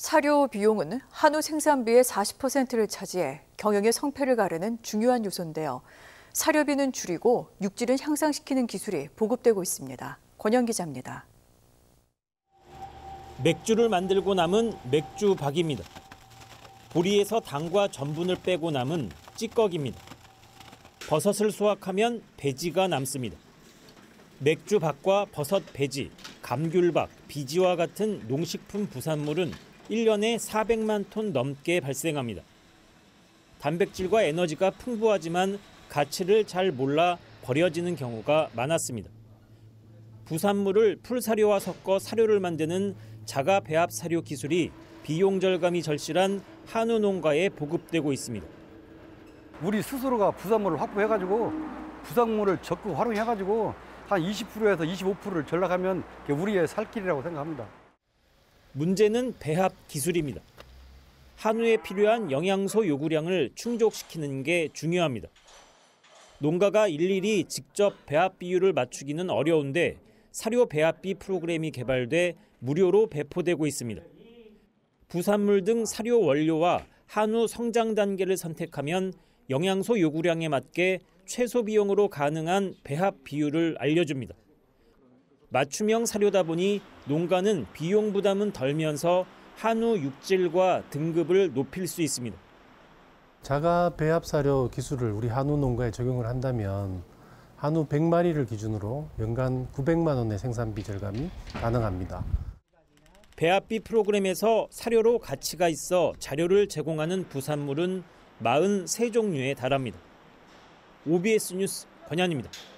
사료 비용은 한우 생산비의 40%를 차지해 경영의 성패를 가르는 중요한 요소인데요. 사료비는 줄이고 육질은 향상시키는 기술이 보급되고 있습니다. 권영 기자입니다. 맥주를 만들고 남은 맥주박입니다. 보리에서 당과 전분을 빼고 남은 찌꺼기입니다. 버섯을 수확하면 배지가 남습니다. 맥주박과 버섯 배지, 감귤박, 비지와 같은 농식품 부산물은 1년에 400만 톤 넘게 발생합니다. 단백질과 에너지가 풍부하지만 가치를 잘 몰라 버려지는 경우가 많았습니다. 부산물을 풀사료와 섞어 사료를 만드는 자가 배합 사료 기술이 비용 절감이 절실한 한우 농가에 보급되고 있습니다. 우리 스스로가 부산물을 확보해가지고 부산물을 적극 활용해가지고 한 20%에서 25%를 전락하면 우리의 살 길이라고 생각합니다. 문제는 배합 기술입니다. 한우에 필요한 영양소 요구량을 충족시키는 게 중요합니다. 농가가 일일이 직접 배합 비율을 맞추기는 어려운데 사료 배합비 프로그램이 개발돼 무료로 배포되고 있습니다. 부산물 등 사료 원료와 한우 성장 단계를 선택하면 영양소 요구량에 맞게 최소 비용으로 가능한 배합 비율을 알려줍니다. 맞춤형 사료다 보니 농가는 비용 부담은 덜면서 한우 육질과 등급을 높일 수 있습니다. 자가 배합 사료 기술을 우리 한우 농가에 적용을 한다면 한우 100마리를 기준으로 연간 900만 원의 생산비 절감이 가능합니다. 배합비 프로그램에서 사료로 가치가 있어 자료를 제공하는 부산물은 43종류에 달합니다. OBS 뉴스 권현입니다.